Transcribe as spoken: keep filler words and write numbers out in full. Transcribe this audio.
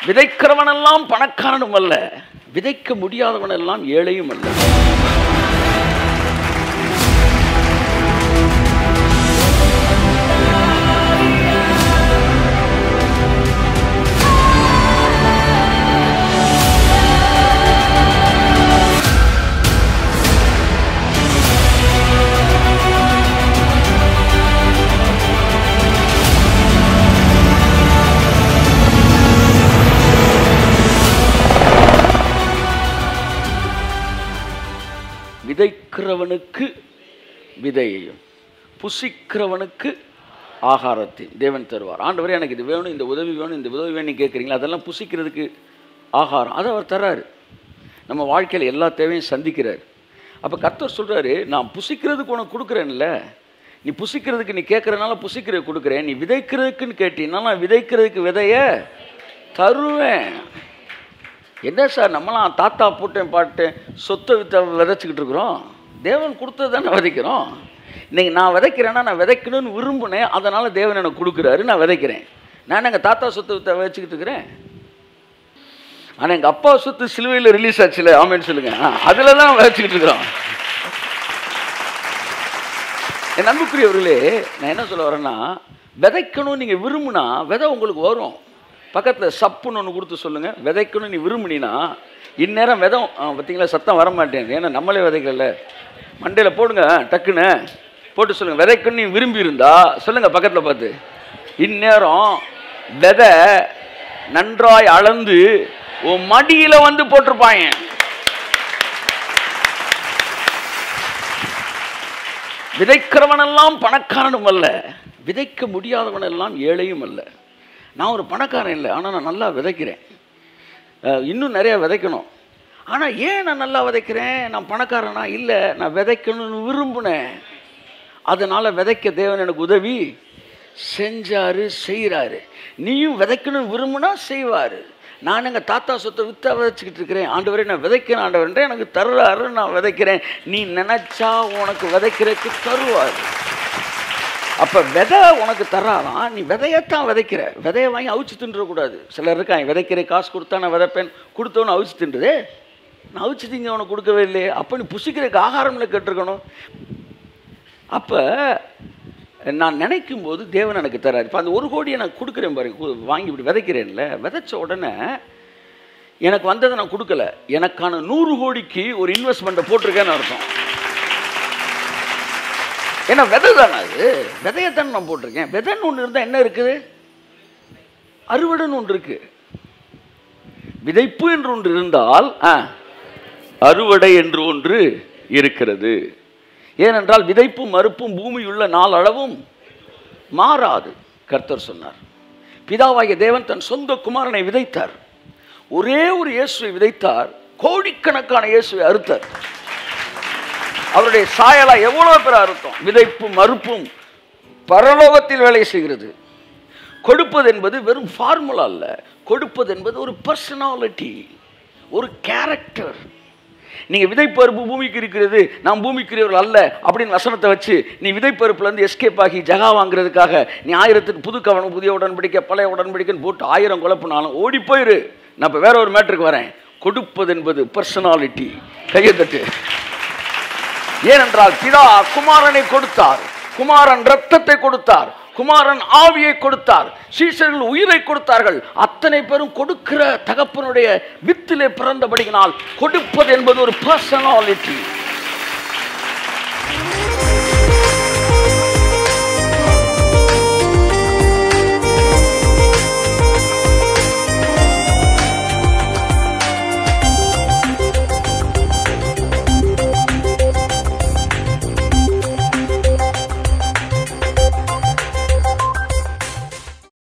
விதைக்கிறவனெல்லாம் பணக்காரனும் அல்ல, விதைக்க முடியாதவனெல்லாம் ஏழையும் அல்ல. விதைக்கிறவனுக்கு விதையையும் புசிக்கிறவனுக்கு ஆகாரத்தை தேவன் தருவார். ஆண்டவரே எனக்கு இது வேணும், இந்த உதவி வேணும், இந்த உதவி வேணும் கேட்குறீங்களா, அதெல்லாம் புசிக்கிறதுக்கு ஆகாரம் அதை அவர் தர்றாரு. நம்ம வாழ்க்கையில் எல்லா தேவையும் சந்திக்கிறார். அப்போ கர்த்தர் சொல்கிறாரு, நான் புசிக்கிறதுக்கு உனக்கு கொடுக்குறேன்ல, நீ புசிக்கிறதுக்கு நீ கேட்குறதுனால புசிக்கிறதுக்கு கொடுக்குறேன், நீ விதைக்கிறதுக்குன்னு கேட்டீங்கன்னா நான் விதைக்கிறதுக்கு விதைய தருவேன். என்ன சார் நம்மளாம் தாத்தா போட்டேன் பாட்டேன் சொத்தை வித்த விதைச்சிக்கிட்டு இருக்கிறோம், தேவன் கொடுத்தது தானே விதைக்கிறோம். இன்றைக்கி நான் விதைக்கிறேன்னா நான் விதைக்கணும்னு விரும்பினேன், அதனால் தேவன் எனக்கு கொடுக்குறாரு, நான் விதைக்கிறேன். நான் எங்கள் தாத்தா சொத்தை வித்த விதைச்சிக்கிட்டு இருக்கிறேன். ஆனால் எங்கள் அப்பா சொத்து சிலுவையில் ரிலீஸ் ஆச்சுல, ஆமேன்னு சொல்லுங்க, அதில் தான் விதைச்சிக்கிட்டு இருக்கிறோம். என் நம்பிக்கையவர்களே, நான் என்ன சொல்ல வரேன்னா, விதைக்கணும் நீங்கள் விரும்புனா விதை உங்களுக்கு வரும். பக்கத்தில் சப்புன்னு ஒன்று கொடுத்து சொல்லுங்கள், விதைக்கணும் நீ விரும்பினா இந்நேரம் விதம் பார்த்தீங்களா சத்தம் வர மாட்டேன், ஏன்னா நம்மளே விதைக்கல. மண்டையில் போடுங்க, டக்குன்னு போட்டு சொல்லுங்கள், விதைக்கணும் நீ விரும்பி இருந்தா சொல்லுங்கள் பக்கத்தில் பார்த்து, இந்நேரம் விதை நன்றாய் அளந்து உன் மடியில் வந்து போட்டிருப்பாங்க. விதைக்கிறவனெல்லாம் பணக்காரனும் அல்ல, விதைக்க முடியாதவனெல்லாம் ஏழையும் அல்ல. நான் ஒரு பணக்காரன் இல்லை, ஆனால் நான் நல்லா விதைக்கிறேன், இன்னும் நிறையா விதைக்கணும். ஆனால் ஏன் நான் நல்லா விதைக்கிறேன், நான் பணக்காரனா இல்லை, நான் விதைக்கணும்னு விரும்பினேன், அதனால் விதைக்க தேவன் எனக்கு உதவி செஞ்சார், செய்கிறாரு. நீயும் விதைக்கணும்னு விரும்புனா செய்வார். நான் எங்கள் தாத்தா சொத்தை வித்தா விதைச்சிக்கிட்டு இருக்கிறேன், ஆண்டவரே நான் விதைக்கிறேன் ஆண்டவரே எனக்கு தர்றாரு, நான் விதைக்கிறேன். நீ நினச்சா உனக்கு விதைக்கிறதுக்கு தருவார். அப்போ விதை உனக்கு தர்றாதான், நீ விதையத்தான் விதைக்கிற, விதையை வாங்கி அவிச்சு தின்றக்கூடாது. சிலர் இருக்காங்க, விதைக்கிற காசு கொடுத்தா நான் விதைப்பேன், கொடுத்தவனு அவிச்சு தின்றுதே, நான் அவிச்சு திங்க உனக்கு கொடுக்கவே இல்லையே, அப்போ நீ புசிக்கிறதுக்கு ஆகாரம்ல கேட்டிருக்கணும். அப்போ நான் நினைக்கும் போது தேவன் எனக்கு தர்றாரு. இப்போ அந்த ஒரு கோடியை நான் கொடுக்குறேன் பாருங்க, வாங்கி இப்படி விதைக்கிறேன்ல, விதைச்ச உடனே எனக்கு வந்ததை நான் கொடுக்கல, எனக்கான நூறு கோடிக்கு ஒரு இன்வெஸ்ட்மெண்ட்டை போட்டிருக்கேன்னு அர்த்தம். ஏன்னா விதை தானே, அது விதையத்தானே நான் போட்டிருக்கேன். விதைன்னு ஒன்று இருந்தால் என்ன இருக்குது, அறுவடைன்னு ஒன்று இருக்கு. விதைப்பு என்று ஒன்று இருந்தால் அறுவடை என்று ஒன்று இருக்கிறது. ஏனென்றால் விதைப்பும் மறுப்பும் பூமியுள்ள நாள் அளவும் மாறாது. கர்த்தர் சொன்னார், பிதாவாகிய தேவன் தன் சொந்த குமாரனை விதைத்தார், ஒரே ஒரு இயேசுவை விதைத்தார், கோடிக்கணக்கான இயேசுவை அறுத்தார். அவருடைய சாயலா எவ்வளவு பேர் அர்த்தம். விதைப்பும் மறுப்பும் பரலோகத்தில் வேலை செய்கிறது. கொடுப்பது என்பது வெறும் ஃபார்முலா அல்ல, கொடுப்பது என்பது ஒரு பர்சனாலிட்டி, ஒரு கேரக்டர். நீங்கள் விதைப்பருப்பு பூமிக்கு இருக்கிறது, நாம் பூமிக்குரியவர்கள் அல்ல அப்படின்னு வசனத்தை வச்சு நீ விதைப்பருப்புலேருந்து எஸ்கேப் ஆகி ஜகா வாங்குறதுக்காக நீ ஆயிரத்துக்கு புது கவனம் புதிய உடன்படிக்கை பழைய உடன்படிக்கைன்னு போட்டு ஆயிரம் குழப்பினாலும் ஓடி போயிரு. நான் இப்போ வேற ஒரு மேட்டருக்கு வரேன். கொடுப்பது என்பது பர்சனாலிட்டி. கையை தட்டு. ஏனென்றால் பிதா குமாரனை கொடுத்தார், குமாரன் இரத்தத்தை கொடுத்தார், குமாரன் ஆவியை கொடுத்தார், சீஷர்கள் உயிரை கொடுத்தார்கள். அத்தனை பேரும் கொடுக்கிற தகப்பனுடைய வித்திலே பிறந்தபடியினால் கொடுப்பது என்பது ஒரு பர்சனாலிட்டி.